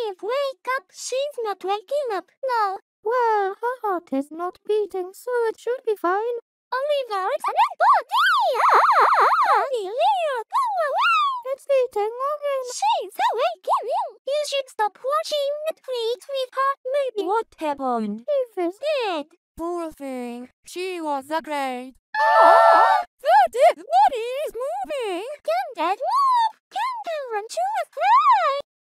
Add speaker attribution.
Speaker 1: Olive, wake up! She's not waking up. No.
Speaker 2: Well, her heart is not beating, so it should be fine.
Speaker 1: Oliver, it's an body! Olivia, go away!
Speaker 2: It's beating again.
Speaker 1: She's awakening. You should stop watching Netflix with her. Maybe.
Speaker 3: What happened?
Speaker 2: Eve is
Speaker 1: Dead.
Speaker 3: Poor thing. She was a great.
Speaker 1: The
Speaker 3: dead body is moving.
Speaker 1: Can Dad move? Can they run to a fly?